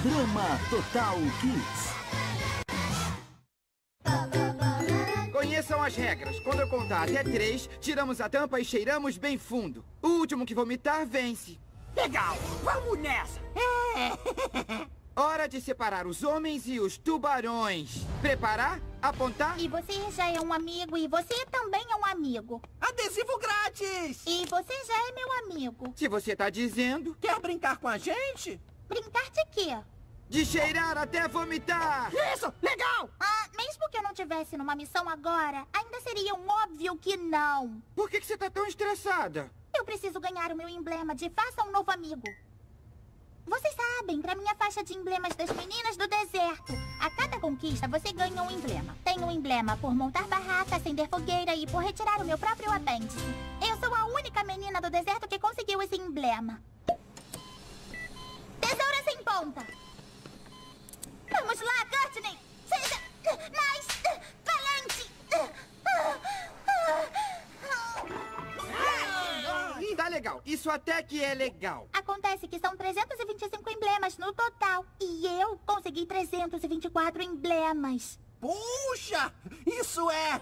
Drama Total Kids. Conheçam as regras. Quando eu contar até 3, tiramos a tampa e cheiramos bem fundo. O último que vomitar vence. Legal, vamos nessa. Hora de separar os homens e os tubarões. Preparar? Apontar? E você já é um amigo, e você também é um amigo. Adesivo grátis. E você já é meu amigo. Se você tá dizendo. Quer brincar com a gente? Brincar de quê? De cheirar até vomitar! Isso, legal! Mesmo que eu não tivesse numa missão agora, ainda seria um óbvio que não. Por que você tá tão estressada? Eu preciso ganhar o meu emblema de Faça um Novo Amigo. Vocês sabem, para minha faixa de emblemas das meninas do deserto. A cada conquista, você ganha um emblema. Tenho um emblema por montar barraca, acender fogueira e por retirar o meu próprio apêndice. Eu sou a única menina do deserto que conseguiu esse emblema. Tesoura sem ponta. Vamos lá, Courtney! Seja mais valente! Tá legal. Isso até que é legal. Acontece que são 325 emblemas no total. E eu consegui 324 emblemas. Puxa, isso é...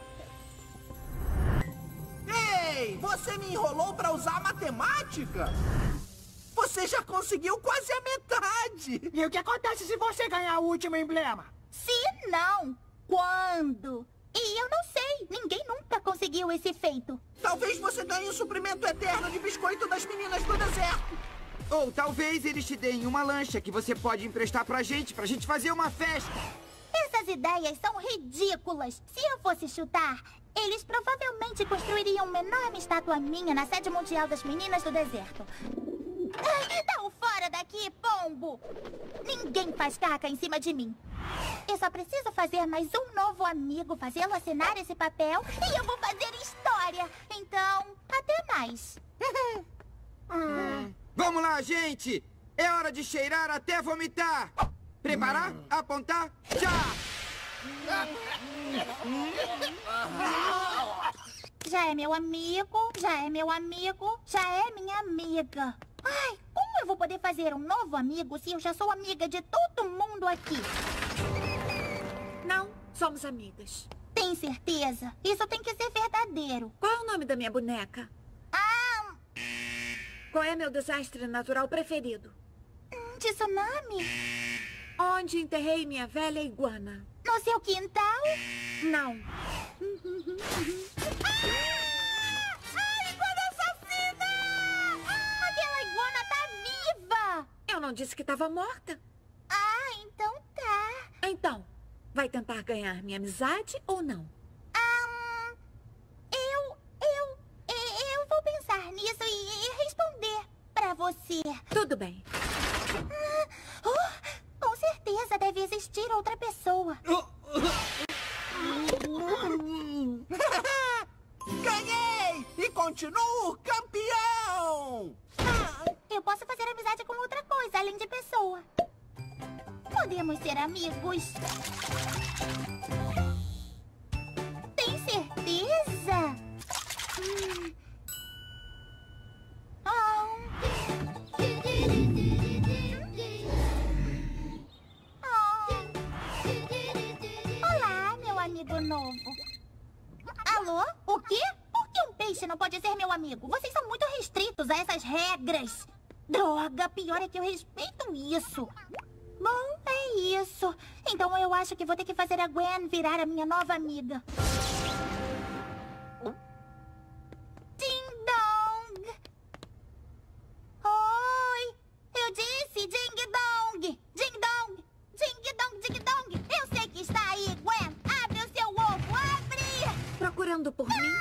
Ei, você me enrolou pra usar matemática? Você já conseguiu quase a metade. E o que acontece se você ganhar o último emblema? Se não, quando? E eu não sei. Ninguém nunca conseguiu esse feito. Talvez você ganhe o suprimento eterno de biscoito das meninas do deserto. Ou talvez eles te deem uma lancha que você pode emprestar pra gente fazer uma festa. Essas ideias são ridículas. Se eu fosse chutar, eles provavelmente construiriam uma enorme estátua minha na sede mundial das meninas do deserto. Dá o fora daqui, pombo! Ninguém faz caca em cima de mim. Eu só preciso fazer mais um novo amigo, fazê-lo assinar esse papel e eu vou fazer história. Então, até mais. Vamos lá, gente! É hora de cheirar até vomitar! Preparar? Apontar? Já! Já é meu amigo, já é meu amigo, já é minha amiga. Ai, como eu vou poder fazer um novo amigo se eu já sou amiga de todo mundo aqui? Não, somos amigas. Tem certeza? Isso tem que ser verdadeiro. Qual é o nome da minha boneca? Qual é meu desastre natural preferido? Tsunami? Onde enterrei minha velha iguana? No seu quintal? Não. Iguana assassina! Aquela iguana tá viva! Eu não disse que estava morta. Então tá. Então, vai tentar ganhar minha amizade ou não? Eu vou pensar nisso e responder pra você. Tudo bem. Com certeza deve existir outra pessoa. Ganhei! E continuo campeão! Eu posso fazer amizade com outra coisa, além de pessoa. Podemos ser amigos. Tem certeza? Olá, meu amigo novo. Alô? O quê? Por que um peixe não pode ser meu amigo? Vocês são muito restritos a essas regras. Droga, pior é que eu respeito isso. Bom, é isso. Então eu acho que vou ter que fazer a Gwen virar a minha nova amiga. Ding dong! Oi! Eu disse ding dong! Ding dong! Ding dong, ding dong! Eu sei que está aí, Gwen! Abre o seu ovo! Abre! Procurando por mim?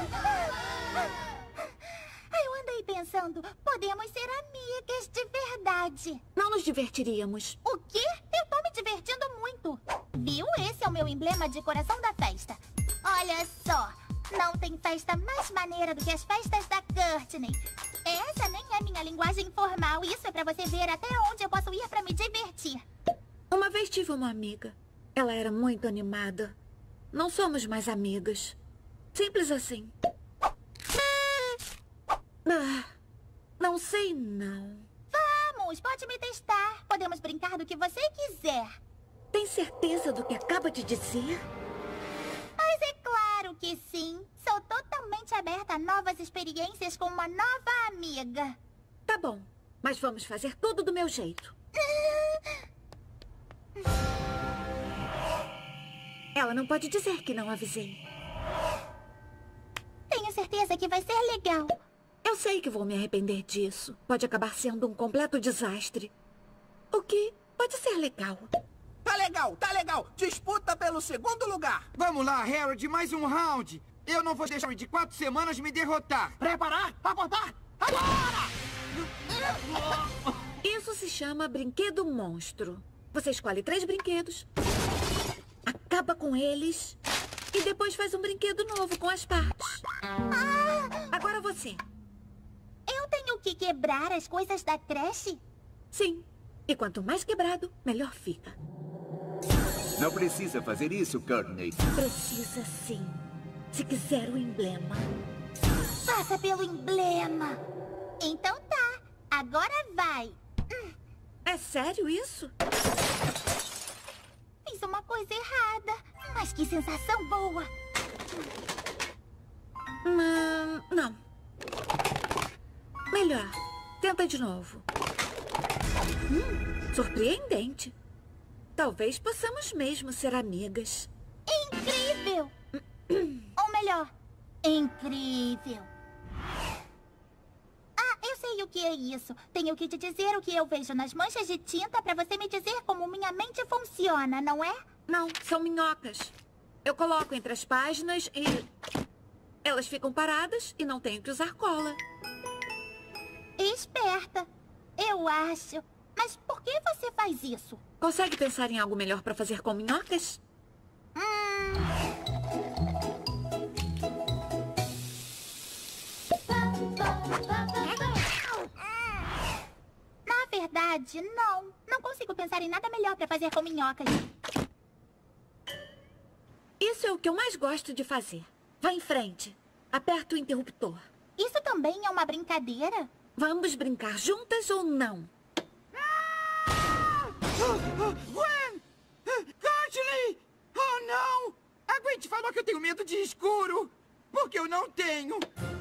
Eu andei pensando, podemos ser amigas de verdade. Não nos divertiríamos. O quê? Eu tô me divertindo muito. Viu? Esse é o meu emblema de coração da festa. Olha só, não tem festa mais maneira do que as festas da Courtney. Essa nem é minha linguagem informal. Isso é pra você ver até onde eu posso ir pra me divertir. Uma vez tive uma amiga. Ela era muito animada. Não somos mais amigas. Simples assim. Não sei não. Vamos, pode me testar. Podemos brincar do que você quiser. Tem certeza do que acaba de dizer? Mas é claro que sim. Sou totalmente aberta a novas experiências com uma nova amiga. Tá bom, mas vamos fazer tudo do meu jeito. Ela não pode dizer que não avisei. Tenho certeza que vai ser legal. Eu sei que vou me arrepender disso. Pode acabar sendo um completo desastre. O que pode ser legal. Tá legal, tá legal. Disputa pelo segundo lugar. Vamos lá, Harold, mais um round. Eu não vou deixar de 4 semanas me derrotar. Preparar, apontar, agora! Isso se chama brinquedo monstro. Você escolhe 3 brinquedos, acaba com eles e depois faz um brinquedo novo com as partes. Agora você. Eu tenho que quebrar as coisas da creche? Sim. E quanto mais quebrado, melhor fica. Não precisa fazer isso, Courtney. Precisa sim. Se quiser o emblema. Faça pelo emblema. Então tá. Agora vai. É sério isso? Fiz uma coisa errada. Mas que sensação boa. Não. Melhor. Tenta de novo. Surpreendente. Talvez possamos mesmo ser amigas. Incrível. Ou melhor, incrível. Eu sei o que é isso. Tenho que te dizer o que eu vejo nas manchas de tinta pra você me dizer como minha mente funciona, não é? Não, são minhocas. Eu coloco entre as páginas e... elas ficam paradas e não tenho que usar cola. Esperta. Eu acho. Mas por que você faz isso? Consegue pensar em algo melhor pra fazer com minhocas? Na verdade, não. Não consigo pensar em nada melhor pra fazer com minhocas. Isso é o que eu mais gosto de fazer. Vá em frente. Aperta o interruptor. Isso também é uma brincadeira? Vamos brincar juntas ou não? Gwen! Courtney! Oh, não! A Gwen te falou que eu tenho medo de escuro. Porque eu não tenho.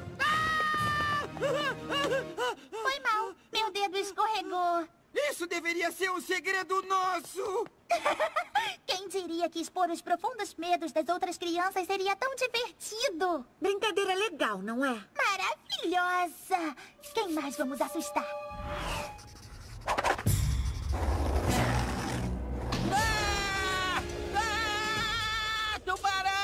Foi mal. Meu dedo escorregou. Isso deveria ser um segredo nosso. Quem diria que expor os profundos medos das outras crianças seria tão divertido? Brincadeira legal, não é? Maravilhosa! Quem mais vamos assustar? Tubarão!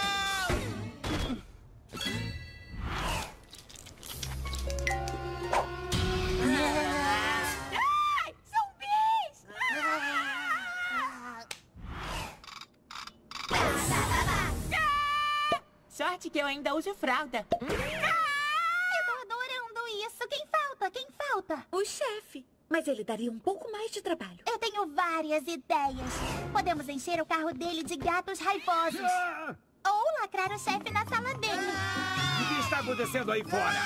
Sorte que eu ainda uso fralda. Eu tô adorando isso. Quem falta? Quem falta? O chefe. Mas ele daria um pouco mais de trabalho. Eu tenho várias ideias. Podemos encher o carro dele de gatos raivosos. Ou lacrar o chefe na sala dele. O que está acontecendo aí fora?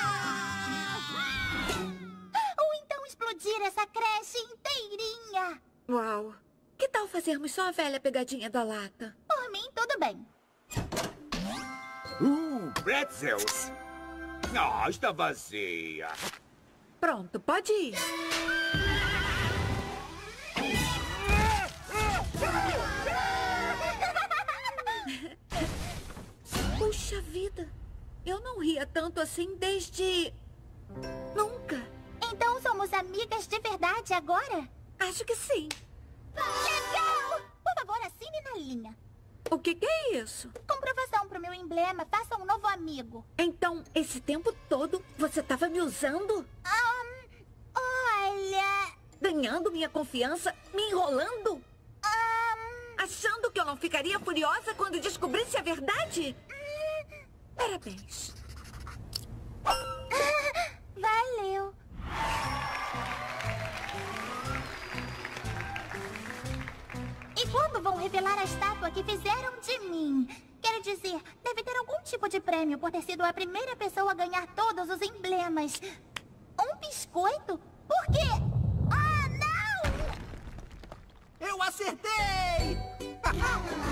Ou então explodir essa creche inteirinha. Uau. Que tal fazermos só a velha pegadinha da lata? Por mim, tudo bem. Pretzels. Está vazia. Pronto, pode ir. Puxa vida. Eu não ria tanto assim desde... nunca. Então somos amigas de verdade agora? Acho que sim. Legal! Por favor, assine na linha. O que é isso? Comprovação pro meu emblema. Faça um novo amigo. Então, esse tempo todo, você estava me usando? Olha... Ganhando minha confiança? Me enrolando? Achando que eu não ficaria furiosa quando descobrisse a verdade? Parabéns. Valeu. E quando vão revelar a estátua que fizeram de mim? Quero dizer, deve ter algum tipo de prêmio por ter sido a primeira pessoa a ganhar todos os emblemas. Um biscoito? Por quê? Ah, não! acertei!